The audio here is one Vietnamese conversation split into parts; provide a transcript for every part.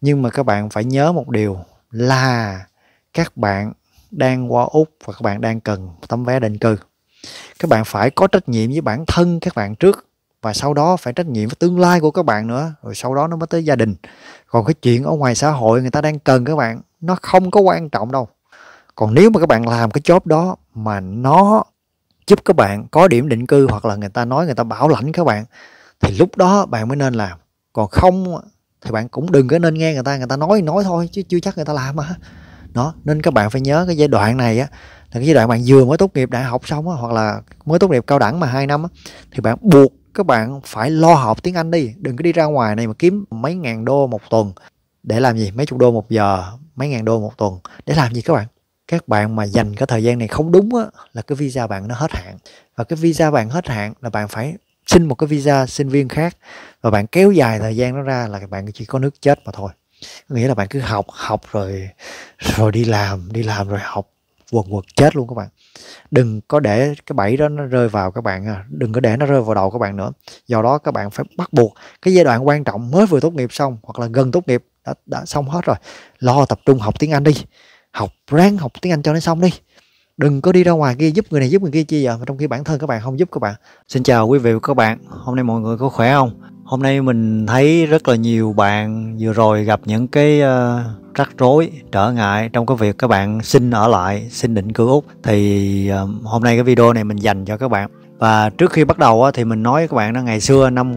Nhưng mà các bạn phải nhớ một điều là các bạn đang qua Úc và các bạn đang cần tấm vé định cư. Các bạn phải có trách nhiệm với bản thân các bạn trước, và sau đó phải trách nhiệm với tương lai của các bạn nữa, rồi sau đó nó mới tới gia đình. Còn cái chuyện ở ngoài xã hội người ta đang cần các bạn, nó không có quan trọng đâu. Còn nếu mà các bạn làm cái job đó mà nó giúp các bạn có điểm định cư, hoặc là người ta nói người ta bảo lãnh các bạn, thì lúc đó bạn mới nên làm. Còn không thì bạn cũng đừng có nên nghe người ta nói thôi, chứ chưa chắc người ta làm mà. Đó, nên các bạn phải nhớ cái giai đoạn này á, là cái giai đoạn bạn vừa mới tốt nghiệp đại học xong á, hoặc là mới tốt nghiệp cao đẳng mà 2 năm á, thì bạn buộc các bạn phải lo học tiếng Anh đi. Đừng có đi ra ngoài này mà kiếm mấy ngàn đô một tuần để làm gì, mấy chục đô một giờ, mấy ngàn đô một tuần để làm gì các bạn. Các bạn mà dành cái thời gian này không đúng á, là cái visa bạn nó hết hạn. Và cái visa bạn hết hạn là bạn phải xin một cái visa sinh viên khác, và bạn kéo dài thời gian nó ra là bạn chỉ có nước chết mà thôi. Nghĩa là bạn cứ học rồi đi làm rồi học, quần chết luôn các bạn. Đừng có để cái bẫy đó nó rơi vào các bạn, đừng có để nó rơi vào đầu các bạn nữa. Do đó các bạn phải bắt buộc cái giai đoạn quan trọng mới vừa tốt nghiệp xong, hoặc là gần tốt nghiệp đã xong hết rồi, lo tập trung học tiếng Anh đi, ráng học tiếng Anh cho nó xong đi. Đừng có đi ra ngoài kia giúp người này giúp người kia chi giờ, mà trong khi bản thân các bạn không giúp các bạn. Xin chào quý vị và các bạn, hôm nay mọi người có khỏe không? Hôm nay mình thấy rất là nhiều bạn vừa rồi gặp những cái rắc rối, trở ngại trong cái việc các bạn xin ở lại, xin định cư Úc. Thì hôm nay cái video này mình dành cho các bạn. Và trước khi bắt đầu thì mình nói với các bạn đó, ngày xưa năm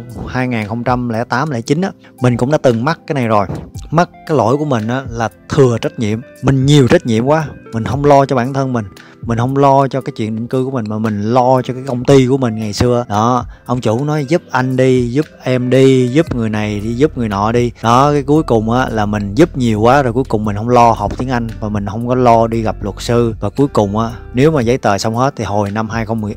2008-09 á, mình cũng đã từng mắc cái này rồi. Mắc cái lỗi của mình là thừa trách nhiệm. Mình nhiều trách nhiệm quá, mình không lo cho bản thân mình không lo cho cái chuyện định cư của mình, mà mình lo cho cái công ty của mình ngày xưa. Đó, ông chủ nói giúp anh đi, giúp em đi, giúp người này đi, giúp người nọ đi. Đó, cái cuối cùng là mình giúp nhiều quá rồi, cuối cùng mình không lo học tiếng Anh, và mình không có lo đi gặp luật sư. Và cuối cùng nếu mà giấy tờ xong hết thì hồi năm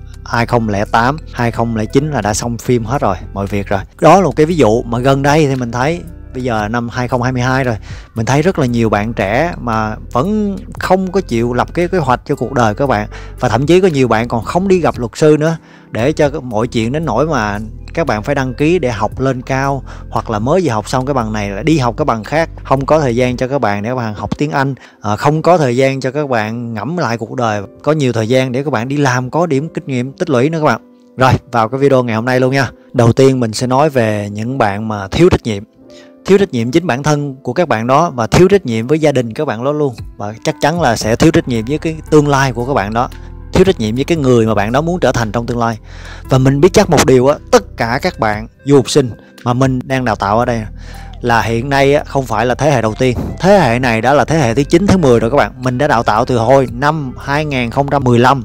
2008, 2009 là đã xong phim hết rồi, mọi việc rồi. Đó là một cái ví dụ. Mà gần đây thì mình thấy bây giờ năm 2022 rồi, mình thấy rất là nhiều bạn trẻ mà vẫn không có chịu lập cái kế hoạch cho cuộc đời các bạn. Và thậm chí có nhiều bạn còn không đi gặp luật sư nữa, để cho mọi chuyện đến nỗi mà các bạn phải đăng ký để học lên cao, hoặc là mới vừa học xong cái bằng này là đi học cái bằng khác. Không có thời gian cho các bạn để các bạn học tiếng Anh, không có thời gian cho các bạn ngẫm lại cuộc đời, có nhiều thời gian để các bạn đi làm, có điểm kinh nghiệm tích lũy nữa các bạn. Rồi, vào cái video ngày hôm nay luôn nha. Đầu tiên mình sẽ nói về những bạn mà thiếu trách nhiệm. Thiếu trách nhiệm chính bản thân của các bạn đó, và thiếu trách nhiệm với gia đình các bạn đó luôn. Và chắc chắn là sẽ thiếu trách nhiệm với cái tương lai của các bạn đó, thiếu trách nhiệm với cái người mà bạn đó muốn trở thành trong tương lai. Và mình biết chắc một điều tất cả các bạn du học sinh mà mình đang đào tạo ở đây là hiện nay không phải là thế hệ đầu tiên. Thế hệ này đã là thế hệ thứ 9, thứ 10 rồi các bạn. Mình đã đào tạo từ hồi năm 2015,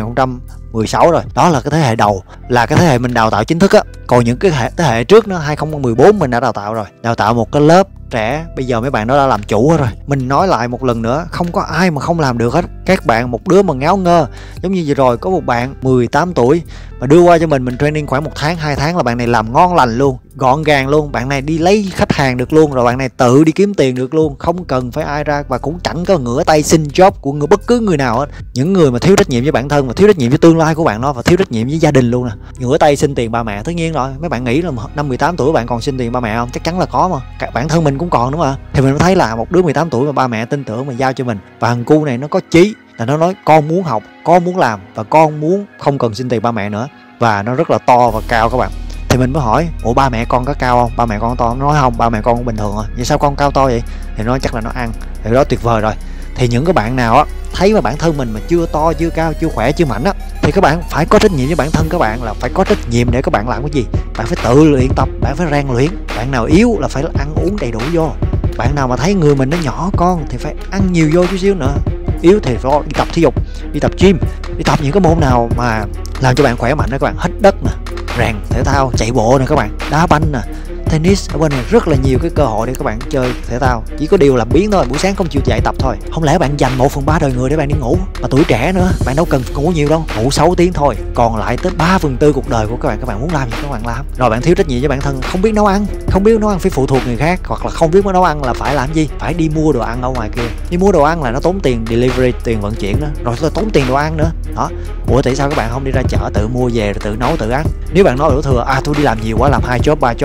2016 rồi. Đó là cái thế hệ đầu, là cái thế hệ mình đào tạo chính thức á. Còn những cái thế hệ trước nó 2014 mình đã đào tạo rồi. Đào tạo một cái lớp trẻ, bây giờ mấy bạn đó đã làm chủ hết rồi. Mình nói lại một lần nữa, không có ai mà không làm được hết. Các bạn một đứa mà ngáo ngơ, giống như vừa rồi có một bạn 18 tuổi mà đưa qua cho mình training khoảng 1 tháng 2 tháng là bạn này làm ngon lành luôn, gọn gàng luôn. Bạn này đi lấy khách hàng được luôn, rồi bạn này tự đi kiếm tiền được luôn, không cần phải ai ra, và cũng chẳng có ngửa tay xin job của bất cứ người nào hết. Những người mà thiếu trách nhiệm với bản thân, và thiếu trách nhiệm với tương lai của bạn đó, và thiếu trách nhiệm với gia đình luôn nè, ngửa tay xin tiền ba mẹ. Tất nhiên rồi, mấy bạn nghĩ là năm 18 tuổi bạn còn xin tiền ba mẹ không? Chắc chắn là có mà. Cả bản thân mình cũng còn, đúng không ạ? Thì mình mới thấy là một đứa 18 tuổi mà ba mẹ tin tưởng mà giao cho mình, và thằng cu này nó có chí, là nó nói con muốn học, con muốn làm, và con muốn không cần xin tiền ba mẹ nữa. Và nó rất là to và cao các bạn. Thì mình mới hỏi, ủa ba mẹ con có cao không? Ba mẹ con to? Nó nói không, ba mẹ con cũng bình thường thôi. Vậy sao con cao to vậy? Thì nó chắc là nó ăn. Thì đó tuyệt vời rồi. Thì những cái bạn nào thấy mà bản thân mình mà chưa to, chưa cao, chưa khỏe, chưa mạnh thì các bạn phải có trách nhiệm với bản thân các bạn, là phải có trách nhiệm để các bạn làm cái gì. Bạn phải tự luyện tập, bạn phải rèn luyện. Bạn nào yếu là phải ăn uống đầy đủ vô. Bạn nào mà thấy người mình nó nhỏ con thì phải ăn nhiều vô chút xíu nữa. Yếu thì phải đi tập thể dục, đi tập gym, đi tập những cái môn nào mà làm cho bạn khỏe mạnh đó các bạn. Hít đất nè, rèn thể thao, chạy bộ nè các bạn, đá banh nè, tennis. Ở bên này rất là nhiều cái cơ hội để các bạn chơi thể thao. Chỉ có điều là biến thôi, buổi sáng không chịu dậy tập thôi. Không lẽ bạn dành 1/3 đời người để bạn đi ngủ? Mà tuổi trẻ nữa, bạn đâu cần ngủ nhiều đâu, ngủ 6 tiếng thôi. Còn lại tới 3/4 cuộc đời của các bạn muốn làm gì các bạn làm. Rồi bạn thiếu trách nhiệm với bản thân, không biết nấu ăn, không biết nấu ăn phải phụ thuộc người khác, hoặc là không biết nấu ăn là phải làm gì, phải đi mua đồ ăn ở ngoài kia. Đi mua đồ ăn là nó tốn tiền delivery, tiền vận chuyển đó, rồi tốn tiền đồ ăn nữa. Đó, ủa tại sao các bạn không đi ra chợ tự mua về rồi tự nấu tự ăn? Nếu bạn nói đổ thừa, tôi đi làm nhiều quá, làm 2 job 3 job không có thời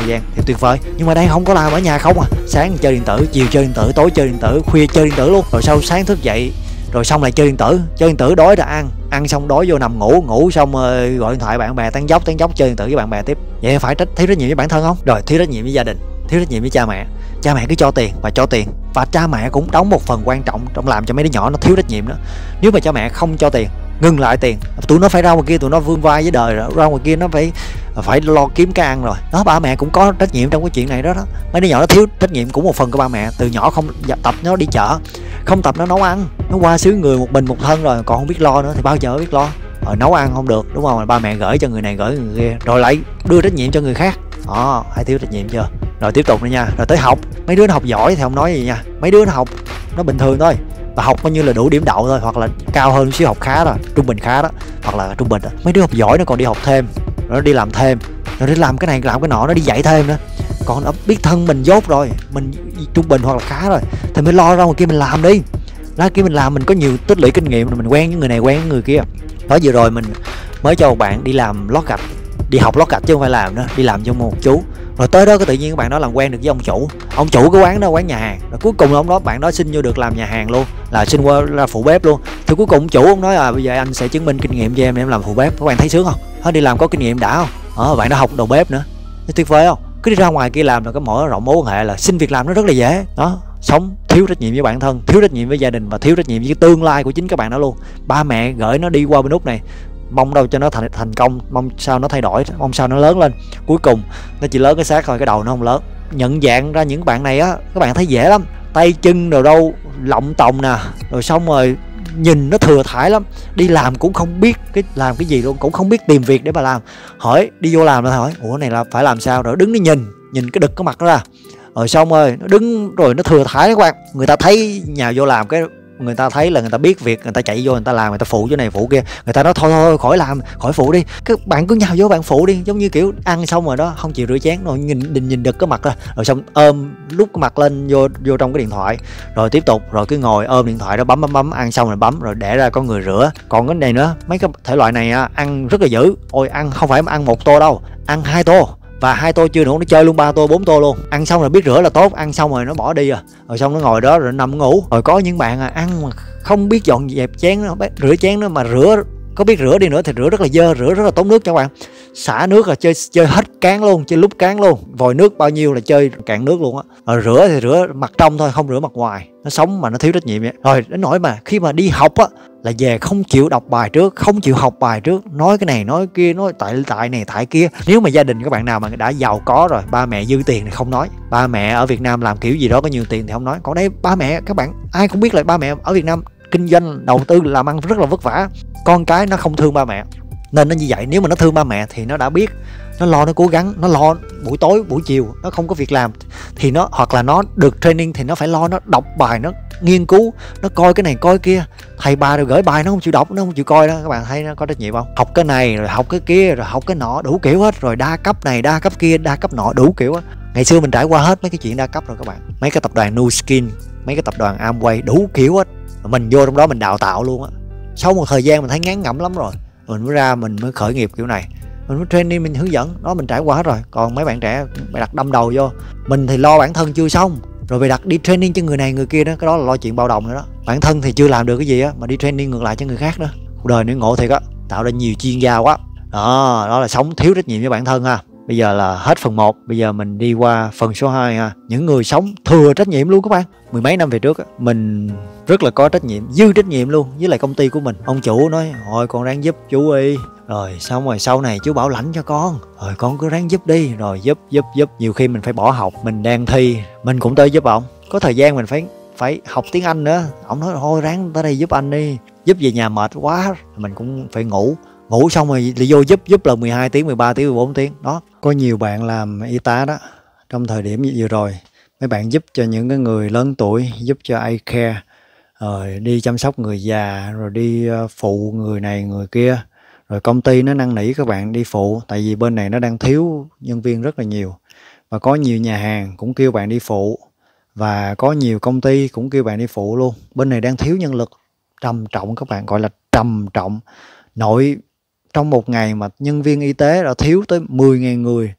gian thì tuyệt vời. Nhưng mà đây không có làm, ở nhà không à, sáng chơi điện tử, chiều chơi điện tử, tối chơi điện tử, khuya chơi điện tử luôn, rồi sau sáng thức dậy rồi xong lại chơi điện tử đói là ăn xong đói vô nằm ngủ xong gọi điện thoại bạn bè tán dốc chơi điện tử với bạn bè tiếp. Vậy phải thiếu trách nhiệm với bản thân không? Rồi thiếu trách nhiệm với gia đình, thiếu trách nhiệm với cha mẹ cứ cho tiền và cha mẹ cũng đóng một phần quan trọng trong làm cho mấy đứa nhỏ nó thiếu trách nhiệm đó. Nếu mà cha mẹ không cho tiền, ngừng lại tiền, tụi nó phải ra ngoài kia, tụi nó vươn vai với đời rồi, ra ngoài kia nó phải lo kiếm cái ăn rồi đó. Ba mẹ cũng có trách nhiệm trong cái chuyện này đó. Mấy đứa nhỏ nó thiếu trách nhiệm cũng một phần của ba mẹ. Từ nhỏ không tập nó đi chợ, không tập nó nấu ăn, nó qua xứ người một mình một thân rồi còn không biết lo nữa thì bao giờ biết lo. Rồi nấu ăn không được, đúng không, ba mẹ gửi cho người này gửi người kia rồi lại đưa trách nhiệm cho người khác đó. Hay thiếu trách nhiệm chưa? Rồi tiếp tục nữa nha. Rồi tới học, mấy đứa nó học giỏi thì không nói gì nha, mấy đứa nó học nó bình thường thôi, và học bao nhiêu là đủ điểm đậu thôi, hoặc là cao hơn xíu học khá rồi, trung bình khá đó, hoặc là trung bình đó. Mấy đứa học giỏi nó còn đi học thêm, rồi nó đi làm thêm, rồi đi làm cái này làm cái nọ, nó đi dạy thêm nữa. Còn nó biết thân mình dốt rồi, mình trung bình hoặc là khá rồi thì mới lo ra ngoài kia mình làm đi. Ra kia mình làm, mình có nhiều tích lũy kinh nghiệm, mình quen với người này quen với người kia. Đó, vừa rồi mình mới cho một bạn đi làm lót gạch, đi học lót gạch chứ không phải làm nữa, đi làm cho một chú. Rồi tới đó cái tự nhiên các bạn đó làm quen được với ông chủ cái quán đó, quán nhà hàng. Rồi cuối cùng ông đó, bạn đó xin vô được làm nhà hàng luôn, là xin qua ra phụ bếp luôn. Thì cuối cùng chủ ông nói bây giờ anh sẽ chứng minh kinh nghiệm cho em để em làm phụ bếp. Các bạn thấy sướng không? Đó, đi làm có kinh nghiệm đã không? Bạn đó học đầu bếp nữa, tuyệt vời không? Cứ đi ra ngoài kia làm là có mở rộng mối quan hệ, là xin việc làm nó rất là dễ đó. Sống thiếu trách nhiệm với bản thân, thiếu trách nhiệm với gia đình và thiếu trách nhiệm với cái tương lai của chính các bạn đó luôn. Ba mẹ gửi nó đi qua bên Úc này, mong đâu cho nó thành công, mong sao nó thay đổi, mong sao nó lớn lên. Cuối cùng nó chỉ lớn cái xác thôi, cái đầu nó không lớn. Nhận dạng ra những bạn này á, các bạn thấy dễ lắm, tay chân đồ đâu lọng tòng nè, rồi xong rồi nhìn nó thừa thãi lắm, đi làm cũng không biết làm cái gì luôn, cũng không biết tìm việc để mà làm. Hỏi đi vô làm là hỏi ủa này là phải làm sao, rồi đứng đi nhìn cái đực cái mặt nó ra, rồi xong rồi nó đứng rồi nó thừa thãi các bạn. Người ta thấy nhà vô làm cái người ta thấy là người ta biết việc, người ta chạy vô người ta làm, người ta phụ chỗ này phụ kia, người ta nói thôi khỏi làm, khỏi phụ đi, các bạn cứ nhào vô bạn phụ đi. Giống như kiểu ăn xong rồi đó không chịu rửa chén, rồi nhìn đực cái mặt ra, rồi xong ôm lúc cái mặt lên vô trong cái điện thoại, rồi tiếp tục rồi cứ ngồi ôm điện thoại đó bấm ăn xong rồi bấm, rồi để ra có người rửa. Còn cái này nữa, mấy cái thể loại này ăn rất là dữ. Ôi ăn không phải ăn 1 tô đâu, ăn 2 tô, và 2 tô chưa nữa nó chơi luôn 3 tô 4 tô luôn. Ăn xong rồi biết rửa là tốt, ăn xong rồi nó bỏ đi rồi xong nó ngồi đó rồi nằm ngủ. Rồi có những bạn ăn mà không biết dọn dẹp chén nó, rửa chén nó mà rửa, có biết rửa đi nữa thì rửa rất là dơ, rửa rất là tốn nước cho các bạn. Xả nước là chơi hết cán luôn, chơi lúc cán luôn, vòi nước bao nhiêu là chơi cạn nước luôn á. Rồi rửa thì rửa mặt trong thôi, không rửa mặt ngoài. Nó sống mà nó thiếu trách nhiệm vậy. Rồi đến nỗi mà khi mà đi học á là về không chịu đọc bài trước, không chịu học bài trước, nói cái này nói kia, nói tại này tại kia. Nếu mà gia đình các bạn nào mà đã giàu có rồi, ba mẹ dư tiền thì không nói. Ba mẹ ở Việt Nam làm kiểu gì đó có nhiều tiền thì không nói. Còn đây ba mẹ các bạn ai cũng biết là ba mẹ ở Việt Nam kinh doanh đầu tư làm ăn rất là vất vả. Con cái nó không thương ba mẹ nên nó như vậy. Nếu mà nó thương ba mẹ thì nó đã biết, nó lo, nó cố gắng, nó lo buổi tối buổi chiều nó không có việc làm thì nó, hoặc là nó được training thì nó phải lo, nó đọc bài, nó nghiên cứu, nó coi cái này coi kia. Thầy bà rồi gửi bài nó không chịu đọc, nó không chịu coi đó. Các bạn thấy nó có trách nhiệm không? Học cái này rồi học cái kia rồi học cái nọ đủ kiểu hết, rồi đa cấp này đa cấp kia đa cấp nọ đủ kiểu á. Ngày xưa mình trải qua hết mấy cái chuyện đa cấp rồi các bạn. Mấy cái tập đoàn Nu Skin, mấy cái tập đoàn Amway đủ kiểu hết. Mình vô trong đó mình đào tạo luôn á. Sau một thời gian mình thấy ngán ngẩm lắm rồi, mình mới ra mình mới khởi nghiệp kiểu này, mình mới training, mình hướng dẫn đó, mình trải qua hết rồi. Còn mấy bạn trẻ mày đặt đâm đầu vô, mình thì lo bản thân chưa xong rồi mày đặt đi training cho người này người kia đó, cái đó là lo chuyện bao đồng nữa đó. Bản thân thì chưa làm được cái gì á mà đi training ngược lại cho người khác nữa. Cuộc đời này ngộ thiệt á, tạo ra nhiều chuyên gia quá đó. Đó là sống thiếu trách nhiệm với bản thân ha. Bây giờ là hết phần 1, bây giờ mình đi qua phần số 2 ha. Những người sống thừa trách nhiệm luôn các bạn. Mười mấy năm về trước mình rất là có trách nhiệm, dư trách nhiệm luôn với lại công ty của mình. Ông chủ nói thôi con ráng giúp chú đi, rồi xong rồi sau này chú bảo lãnh cho con, rồi con cứ ráng giúp đi, rồi giúp. Nhiều khi mình phải bỏ học, mình đang thi mình cũng tới giúp ông. Có thời gian mình phải học tiếng Anh nữa, ông nói thôi ráng tới đây giúp anh đi, giúp về nhà mệt quá mình cũng phải ngủ xong rồi đi vô giúp là 12 tiếng 13 tiếng 14 tiếng đó. Có nhiều bạn làm y tá đó, trong thời điểm vừa rồi mấy bạn giúp cho những cái người lớn tuổi, giúp cho ai care, rồi đi chăm sóc người già, rồi đi phụ người này người kia, rồi công ty nó năn nỉ các bạn đi phụ, tại vì bên này nó đang thiếu nhân viên rất là nhiều, và có nhiều nhà hàng cũng kêu bạn đi phụ, và có nhiều công ty cũng kêu bạn đi phụ luôn. Bên này đang thiếu nhân lực trầm trọng các bạn, gọi là trầm trọng. Nội trong một ngày mà nhân viên y tế đã thiếu tới 10.000 người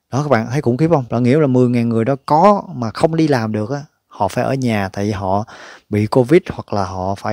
Đó, các bạn thấy khủng khiếp không? Là nghĩa là 10.000 người đó có mà không đi làm được á, họ phải ở nhà tại vì họ bị Covid hoặc là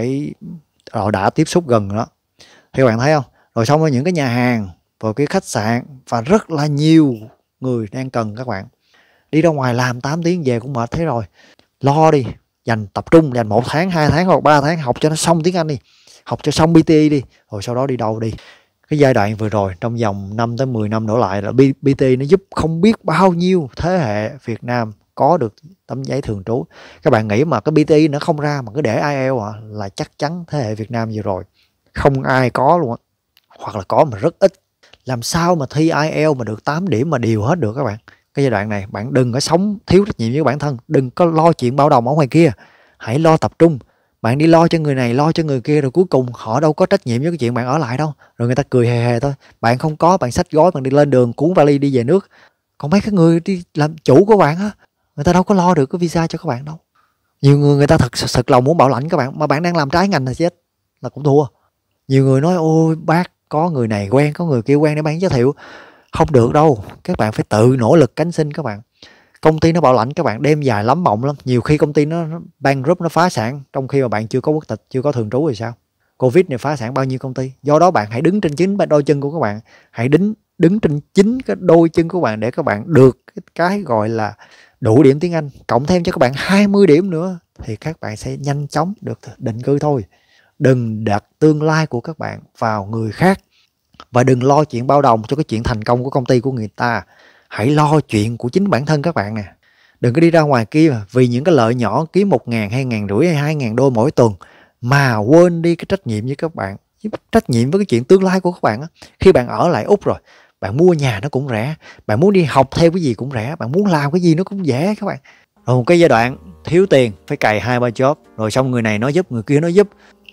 họ đã tiếp xúc gần đó. Thì các bạn thấy không? Rồi xong rồi những cái nhà hàng, rồi cái khách sạn và rất là nhiều người đang cần các bạn. Đi ra ngoài làm 8 tiếng về cũng mệt thế rồi. Lo đi, tập trung dành 1 tháng, 2 tháng hoặc 3 tháng học cho nó xong tiếng Anh đi. Học cho xong PTE đi, rồi sau đó đi đâu đi. Cái giai đoạn vừa rồi trong vòng 5 tới 10 năm đổ lại là PTE nó giúp không biết bao nhiêu thế hệ Việt Nam có được tấm giấy thường trú. Các bạn nghĩ mà cái PTE nó không ra mà cứ để IELTS là chắc chắn thế hệ Việt Nam vừa rồi không ai có luôn á, hoặc là có mà rất ít. Làm sao mà thi IELTS mà được 8 điểm mà đều hết được các bạn. Cái giai đoạn này bạn đừng có sống thiếu trách nhiệm với bản thân, đừng có lo chuyện bao đồng ở ngoài kia, hãy lo tập trung. Bạn đi lo cho người này, lo cho người kia, rồi cuối cùng họ đâu có trách nhiệm với cái chuyện bạn ở lại đâu, rồi người ta cười hề hề thôi. Bạn không có, bạn xách gói, bạn đi lên đường cuốn vali đi về nước. Còn mấy cái người đi làm chủ của bạn á, người ta đâu có lo được cái visa cho các bạn đâu. Nhiều người ta thật sự lòng muốn bảo lãnh các bạn, mà bạn đang làm trái ngành là chết, là cũng thua. Nhiều người nói ôi bác có người này quen, có người kia quen để bán giới thiệu. Không được đâu, các bạn phải tự nỗ lực cánh sinh các bạn. Công ty nó bảo lãnh các bạn đêm dài lắm mộng lắm. Nhiều khi công ty nó bankrupt, nó phá sản trong khi mà bạn chưa có quốc tịch, chưa có thường trú thì sao? Covid này phá sản bao nhiêu công ty. Do đó bạn hãy đứng trên chính đôi chân của các bạn. Hãy đứng trên chính cái đôi chân của bạn để các bạn được cái gọi là đủ điểm tiếng Anh. Cộng thêm cho các bạn 20 điểm nữa thì các bạn sẽ nhanh chóng được định cư thôi. Đừng đặt tương lai của các bạn vào người khác. Và đừng lo chuyện bao đồng cho cái chuyện thành công của công ty của người ta. Hãy lo chuyện của chính bản thân các bạn nè. Đừng có đi ra ngoài kia vì những cái lợi nhỏ kiếm 1.000, 2.500 hay 2.000 đô mỗi tuần mà quên đi cái trách nhiệm với các bạn. Trách nhiệm với cái chuyện tương lai của các bạn á. Khi bạn ở lại Úc rồi, bạn mua nhà nó cũng rẻ, bạn muốn đi học theo cái gì cũng rẻ, bạn muốn làm cái gì nó cũng dễ các bạn. Rồi một cái giai đoạn thiếu tiền phải cày 2-3 job, rồi xong người này nói giúp, người kia nói giúp.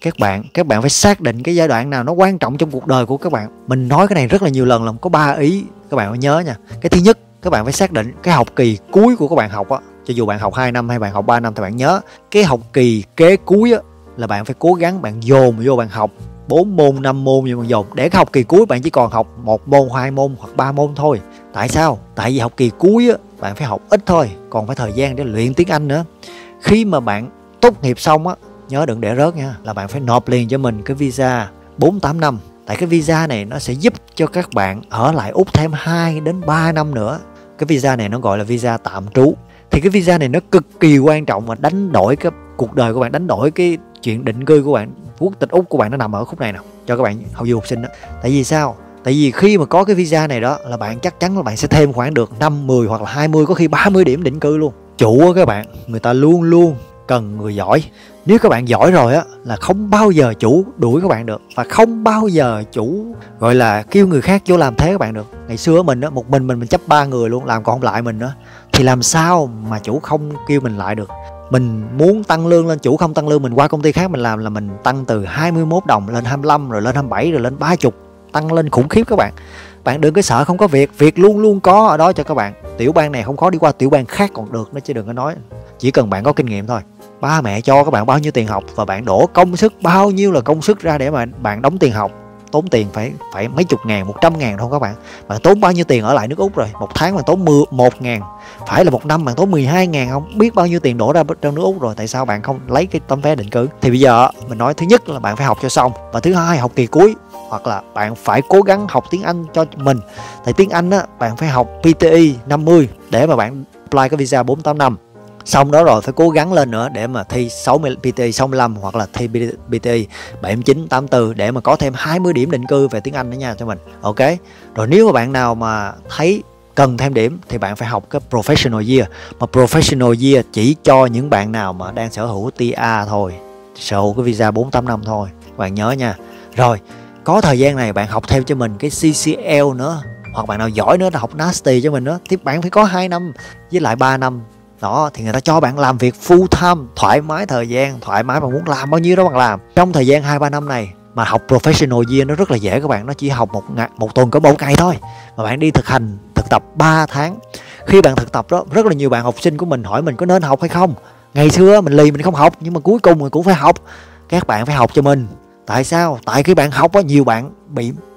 Các bạn phải xác định cái giai đoạn nào nó quan trọng trong cuộc đời của các bạn. Mình nói cái này rất là nhiều lần, là có 3 ý các bạn phải nhớ nha. Cái thứ nhất, các bạn phải xác định cái học kỳ cuối của các bạn học á, cho dù bạn học 2 năm hay bạn học 3 năm thì bạn nhớ cái học kỳ kế cuối á là bạn phải cố gắng bạn dồn vô bạn học 4 môn 5 môn như bạn dồn, để cái học kỳ cuối bạn chỉ còn học 1 môn 2 môn hoặc 3 môn thôi. Tại sao? Tại vì học kỳ cuối á bạn phải học ít thôi, còn phải thời gian để luyện tiếng Anh nữa. Khi mà bạn tốt nghiệp xong á, nhớ đừng để rớt nha, là bạn phải nộp liền cho mình cái visa 4-8 năm. Tại cái visa này nó sẽ giúp cho các bạn ở lại Úc thêm 2 đến 3 năm nữa. Cái visa này nó gọi là visa tạm trú. Thì cái visa này nó cực kỳ quan trọng và đánh đổi cái cuộc đời của bạn, đánh đổi cái chuyện định cư của bạn. Quốc tịch Úc của bạn nó nằm ở khúc này nào cho các bạn học du học sinh đó. Tại vì sao? Tại vì khi mà có cái visa này đó là bạn chắc chắn là bạn sẽ thêm khoảng được 5, 10 hoặc là 20, có khi 30 điểm định cư luôn. Chủ á các bạn, người ta luôn luôn cần người giỏi. Nếu các bạn giỏi rồi á là không bao giờ chủ đuổi các bạn được, và không bao giờ chủ gọi là kêu người khác vô làm thế các bạn được. Ngày xưa mình á, một mình chấp 3 người luôn, làm còn không lại mình nữa, thì làm sao mà chủ không kêu mình lại được. Mình muốn tăng lương lên, chủ không tăng lương, mình qua công ty khác mình làm là mình tăng từ 21 đồng lên 25, rồi lên 27, rồi lên 30, tăng lên khủng khiếp các bạn. Bạn đừng có sợ không có việc, việc luôn luôn có ở đó cho các bạn. Tiểu bang này không khó đi qua tiểu bang khác còn được nữa chứ đừng có nói. Chỉ cần bạn có kinh nghiệm thôi. Ba mẹ cho các bạn bao nhiêu tiền học và bạn đổ công sức bao nhiêu là công sức ra để mà bạn đóng tiền học. Tốn tiền phải mấy chục ngàn, 100.000 thôi các bạn. Bạn tốn bao nhiêu tiền ở lại nước Úc rồi? Một tháng bạn tốn 1.000. Phải là một năm bạn tốn 12.000 không? Biết bao nhiêu tiền đổ ra trong nước Úc rồi. Tại sao bạn không lấy cái tấm vé định cư? Thì bây giờ mình nói thứ nhất là bạn phải học cho xong, và thứ hai học kỳ cuối, hoặc là bạn phải cố gắng học tiếng Anh cho mình. Tại tiếng Anh á, bạn phải học PTE 50 để mà bạn apply cái visa 4-8 năm. Xong đó rồi phải cố gắng lên nữa để mà thi PTE 65 hoặc là thi PTE 79, 84 để mà có thêm 20 điểm định cư về tiếng Anh đó nha cho mình. Ok. Rồi nếu mà bạn nào mà thấy cần thêm điểm thì bạn phải học cái Professional Year. Mà Professional Year chỉ cho những bạn nào mà đang sở hữu TR thôi, sở hữu cái visa 4-8 năm thôi. Bạn nhớ nha. Rồi, có thời gian này bạn học thêm cho mình cái CCL nữa, hoặc bạn nào giỏi nữa là học Nasty cho mình nữa, thì bạn phải có 2 năm với lại 3 năm. Đó, thì người ta cho bạn làm việc full time, thoải mái thời gian, thoải mái, bạn muốn làm bao nhiêu đó bạn làm. Trong thời gian 2-3 năm này mà học Professional Year nó rất là dễ các bạn, nó chỉ học một tuần có 1 ngày thôi, mà bạn đi thực tập 3 tháng. Khi bạn thực tập đó, rất là nhiều bạn học sinh của mình hỏi mình có nên học hay không. Ngày xưa mình lì mình không học, nhưng mà cuối cùng mình cũng phải học. Các bạn phải học cho mình. Tại sao? Tại khi bạn học á, nhiều bạn bị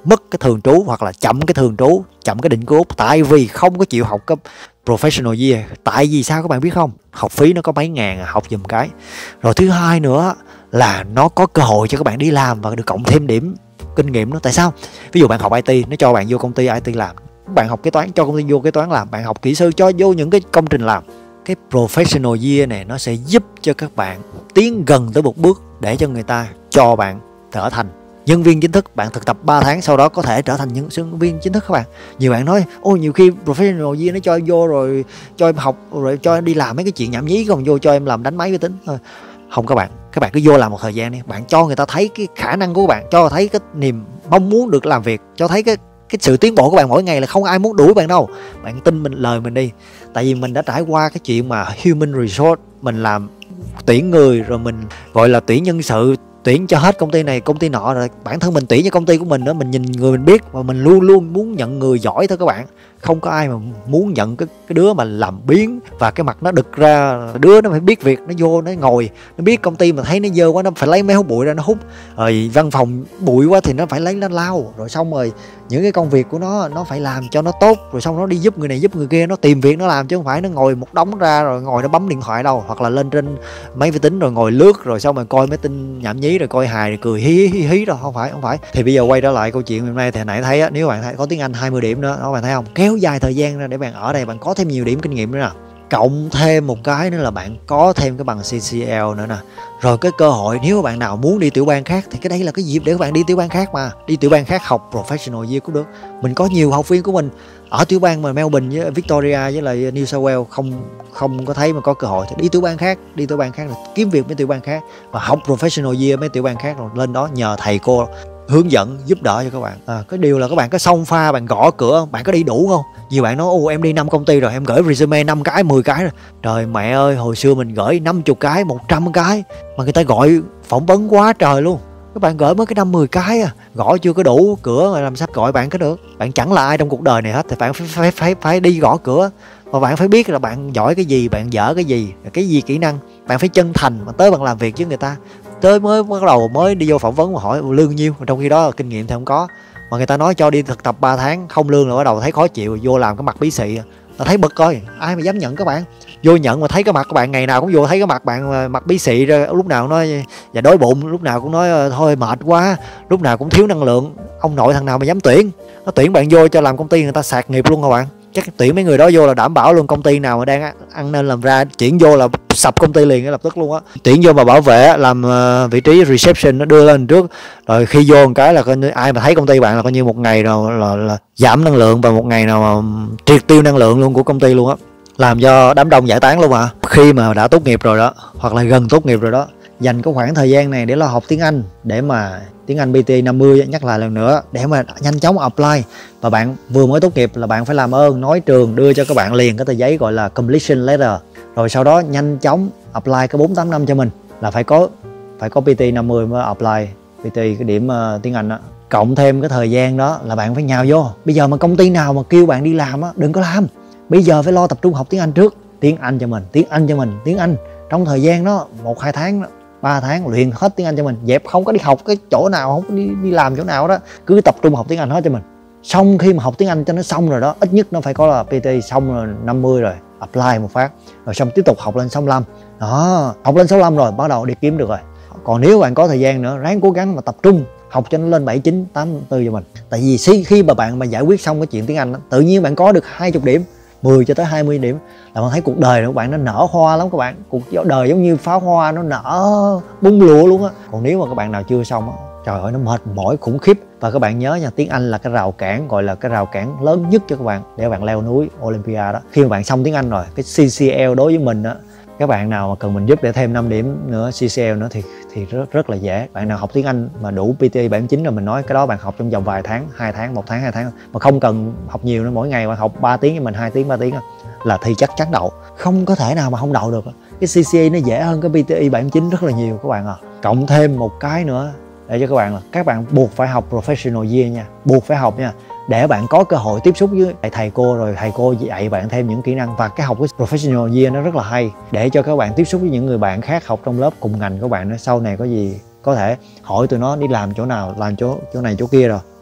mất cái thường trú hoặc là chậm cái thường trú, chậm cái định cư Úc, tại vì không có chịu học cái professional year. Tại vì sao các bạn biết không? Học phí nó có mấy ngàn học giùm cái. Rồi thứ hai nữa là nó có cơ hội cho các bạn đi làm và được cộng thêm điểm kinh nghiệm đó. Tại sao? Ví dụ bạn học IT, nó cho bạn vô công ty IT làm. Bạn học kế toán, cho công ty vô kế toán làm. Bạn học kỹ sư, cho vô những cái công trình làm. Cái professional year này nó sẽ giúp cho các bạn tiến gần tới một bước để cho người ta cho bạn trở thành nhân viên chính thức. Bạn thực tập 3 tháng sau đó có thể trở thành nhân viên chính thức các bạn. Nhiều bạn nói ôi nhiều khi professional year nó cho em vô rồi cho em học rồi cho em đi làm mấy cái chuyện nhảm nhí, còn vô cho em làm đánh máy vi tính thôi. Không các bạn cứ vô làm một thời gian đi, bạn cho người ta thấy cái khả năng của bạn, cho thấy cái niềm mong muốn được làm việc, cho thấy cái sự tiến bộ của bạn mỗi ngày là không ai muốn đuổi bạn đâu. Bạn tin lời mình đi. Tại vì mình đã trải qua cái chuyện mà human resource, mình làm tuyển người rồi mình gọi là tuyển nhân sự, tuyển cho hết công ty này công ty nọ, rồi bản thân mình tuyển cho công ty của mình nữa, mình nhìn người mình biết, và mình luôn luôn muốn nhận người giỏi thôi các bạn. Không có ai mà muốn nhận cái đứa mà làm biếng và cái mặt nó đực ra. Đứa nó phải biết việc, nó vô nó ngồi, nó biết công ty mà thấy nó dơ quá nó phải lấy mấy hút bụi ra nó hút, rồi văn phòng bụi quá thì nó phải lấy nó lau, rồi xong rồi những cái công việc của nó phải làm cho nó tốt, rồi xong nó đi giúp người này giúp người kia, nó tìm việc nó làm, chứ không phải nó ngồi một đống ra rồi ngồi nó bấm điện thoại đâu, hoặc là lên trên máy vi tính rồi ngồi lướt rồi xong rồi coi mấy tin nhảm nhí rồi coi hài rồi cười hí đâu. Không phải. Thì bây giờ quay trở lại câu chuyện hôm nay thì hồi nãy thấy á, nếu bạn thấy có tiếng Anh 20 điểm nữa đó, bạn thấy không, kéo dài thời gian ra để bạn ở đây, bạn có thêm nhiều điểm kinh nghiệm nữa nè, cộng thêm một cái nữa là bạn có thêm cái bằng CCL nữa nè. Rồi cái cơ hội nếu bạn nào muốn đi tiểu bang khác thì cái đây là cái dịp để các bạn đi tiểu bang khác, mà đi tiểu bang khác học professional year cũng được. Mình có nhiều học viên của mình ở tiểu bang mà Melbourne với Victoria với lại New South Wales không có thấy mà có cơ hội thì đi tiểu bang khác rồi kiếm việc với tiểu bang khác và học professional year mấy tiểu bang khác, rồi lên đó nhờ thầy cô hướng dẫn giúp đỡ cho các bạn. Cái điều là các bạn có xông pha, bạn gõ cửa, bạn có đi đủ không? Nhiều bạn nói ô em đi 5 công ty rồi, em gửi resume 5 cái 10 cái rồi. Trời mẹ ơi, hồi xưa mình gửi 50 cái 100 cái mà người ta gọi phỏng vấn quá trời luôn. Các bạn gửi mới cái 5-10 cái gõ chưa có đủ cửa mà làm sao gọi bạn cái được. Bạn chẳng là ai trong cuộc đời này hết thì bạn phải đi gõ cửa. Và bạn phải biết là bạn giỏi cái gì, bạn dở cái gì kỹ năng. Bạn phải chân thành mà tới bạn làm việc với người ta. Tới mới bắt đầu mới đi vô phỏng vấn mà hỏi lương nhiêu, trong khi đó kinh nghiệm thì không có, mà người ta nói cho đi thực tập 3 tháng không lương là bắt đầu thấy khó chịu, vô làm cái mặt bí xị, ta thấy bực coi ai mà dám nhận các bạn. Vô nhận mà thấy cái mặt các bạn ngày nào cũng vô thấy cái mặt bạn mặt bí xị ra, lúc nào cũng nói và đói bụng, lúc nào cũng nói thôi mệt quá, lúc nào cũng thiếu năng lượng. Ông nội thằng nào mà dám tuyển, nó tuyển bạn vô cho làm công ty người ta sạc nghiệp luôn các bạn. Chắc tuyển mấy người đó vô là đảm bảo luôn, công ty nào mà đang ăn nên làm ra chuyển vô là sập công ty liền lập tức luôn á. Tuyển vô mà bảo vệ làm vị trí reception nó đưa lên trước, rồi khi vô một cái là coi như ai mà thấy công ty bạn là coi như một ngày nào là giảm năng lượng và một ngày nào mà triệt tiêu năng lượng luôn của công ty luôn á, làm cho đám đông giải tán luôn à. Khi mà đã tốt nghiệp rồi đó, hoặc là gần tốt nghiệp rồi đó, dành cái khoảng thời gian này để lo học tiếng Anh, để mà tiếng Anh PTE 50 nhắc lại lần nữa, để mà nhanh chóng apply. Và bạn vừa mới tốt nghiệp là bạn phải làm ơn nói trường đưa cho các bạn liền cái tờ giấy gọi là completion letter, rồi sau đó nhanh chóng apply cái 485 cho mình, là phải có PTE 50 mới apply PTE cái điểm tiếng Anh đó. Cộng thêm cái thời gian đó là bạn phải nhào vô. Bây giờ mà công ty nào mà kêu bạn đi làm á, đừng có làm. Bây giờ phải lo tập trung học tiếng Anh trước. Tiếng Anh cho mình. Tiếng Anh trong thời gian đó 1-2 tháng đó, 3 tháng luyện hết tiếng Anh cho mình, dẹp không có đi học cái chỗ nào, không có đi làm chỗ nào đó, cứ tập trung học tiếng Anh hết cho mình. Xong khi mà học tiếng Anh cho nó xong rồi đó, ít nhất nó phải có là PT xong rồi 50 rồi, apply một phát, rồi xong tiếp tục học lên 65 đó, học lên 65 rồi bắt đầu đi kiếm được rồi. Còn nếu bạn có thời gian nữa, ráng cố gắng mà tập trung học cho nó lên 79, 84 cho mình. Tại vì khi mà bạn mà giải quyết xong cái chuyện tiếng Anh đó, tự nhiên bạn có được 20 điểm, 10 cho tới 20 điểm là bạn thấy cuộc đời của bạn nó nở hoa lắm các bạn. Cuộc đời giống như pháo hoa, nó nở bung lụa luôn á. Còn nếu mà các bạn nào chưa xong á, trời ơi nó mệt mỏi khủng khiếp. Và các bạn nhớ nha, tiếng Anh là cái rào cản, gọi là cái rào cản lớn nhất cho các bạn để các bạn leo núi Olympia đó. Khi mà bạn xong tiếng Anh rồi, cái CCL đối với mình á, các bạn nào mà cần mình giúp để thêm 5 điểm nữa CCL nữa thì rất là dễ. Bạn nào học tiếng Anh mà đủ PTE 79 rồi, mình nói cái đó bạn học trong vòng vài tháng, 2 tháng, 1 tháng, 2 tháng, mà không cần học nhiều nữa. Mỗi ngày bạn học 3 tiếng cho mình, 2 tiếng 3 tiếng là thi chắc chắn đậu. Không có thể nào mà không đậu được. Cái CCA nó dễ hơn cái PTE 79 rất là nhiều các bạn à. Cộng thêm một cái nữa để cho các bạn là các bạn buộc phải học professional year nha, buộc phải học nha, để bạn có cơ hội tiếp xúc với thầy cô, rồi thầy cô dạy bạn thêm những kỹ năng. Và cái học cái professional year nó rất là hay để cho các bạn tiếp xúc với những người bạn khác học trong lớp cùng ngành của bạn nữa. Sau này có gì có thể hỏi tụi nó đi làm chỗ nào, làm chỗ này chỗ kia rồi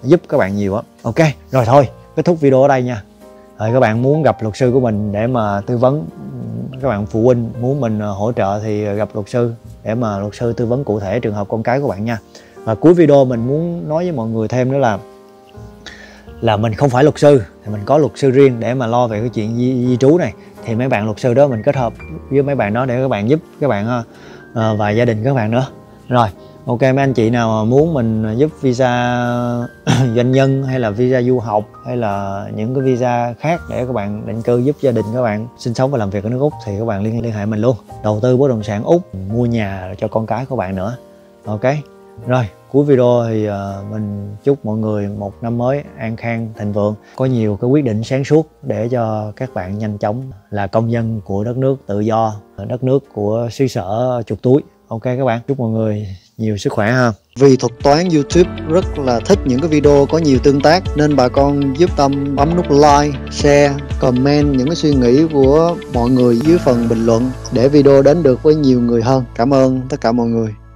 giúp các bạn nhiều á. Ok, rồi thôi, kết thúc video ở đây nha. Rồi các bạn muốn gặp luật sư của mình để mà tư vấn, các bạn phụ huynh muốn mình hỗ trợ thì gặp luật sư để mà luật sư tư vấn cụ thể trường hợp con cái của bạn nha. Và cuối video mình muốn nói với mọi người thêm nữa là mình không phải luật sư, thì mình có luật sư riêng để mà lo về cái chuyện di trú này. Thì mấy bạn luật sư đó mình kết hợp với mấy bạn đó để các bạn giúp các bạn và gia đình các bạn nữa. Rồi, ok, mấy anh chị nào muốn mình giúp visa doanh nhân hay là visa du học hay là những cái visa khác để các bạn định cư giúp gia đình các bạn sinh sống và làm việc ở nước Úc thì các bạn liên hệ mình luôn. Đầu tư bất động sản Úc, mua nhà cho con cái của bạn nữa. Ok, rồi cuối video thì mình chúc mọi người một năm mới an khang thịnh vượng, có nhiều cái quyết định sáng suốt để cho các bạn nhanh chóng là công dân của đất nước tự do, đất nước của xứ sở chuột túi. Ok các bạn, chúc mọi người nhiều sức khỏe ha. Vì thuật toán YouTube rất là thích những cái video có nhiều tương tác nên bà con giúp Tâm bấm nút like, share, comment những cái suy nghĩ của mọi người dưới phần bình luận để video đến được với nhiều người hơn. Cảm ơn tất cả mọi người.